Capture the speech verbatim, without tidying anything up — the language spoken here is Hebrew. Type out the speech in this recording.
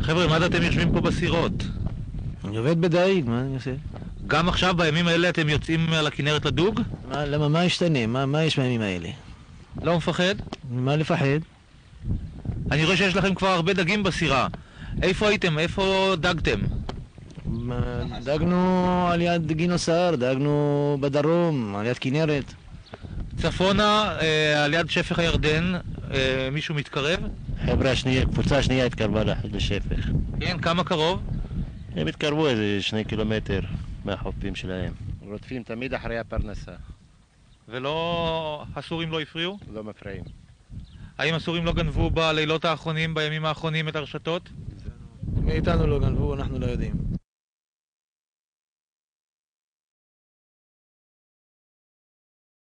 חבר'ה, מה אתם יושבים פה בסירות? אני עובד בדייג, מה אני עושה? גם עכשיו, בימים האלה, אתם יוצאים על הכנרת לדוג? מה, למה, מה ישתנה? מה, מה יש בימים האלה? לא מפחד? מה לפחד? אני רואה שיש לכם כבר הרבה דגים בסירה. איפה הייתם? איפה דגתם? מה, דגנו על יד גינוסר, דגנו בדרום, על יד כנרת. צפונה, אה, על יד שפך הירדן, אה, מישהו מתקרב? חבר'ה השנייה, קבוצה השנייה התקרבה לשפך. כן, כמה קרוב? הם התקרבו איזה שני קילומטר מהחופים שלהם. רודפים תמיד אחרי הפרנסה. ולא... הסורים לא הפריעו? לא מפריעים. האם הסורים לא גנבו בלילות האחרונים, בימים האחרונים, את הרשתות? מאיתנו לא גנבו, אנחנו לא יודעים.